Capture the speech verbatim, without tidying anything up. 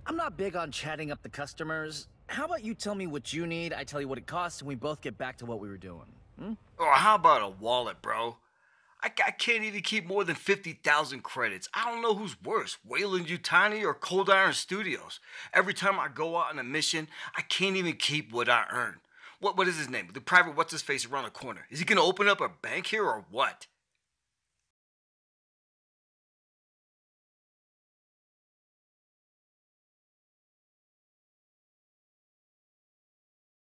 I'm not big on chatting up the customers. How about you tell me what you need, I tell you what it costs, and we both get back to what we were doing? Hmm? Or how about a wallet, bro? I, I can't even keep more than fifty thousand credits. I don't know who's worse, Wayland Yutani or Coldiron Studios. Every time I go out on a mission, I can't even keep what I earn. What What is his name? The private what's his face around the corner. Is he gonna open up a bank here or what?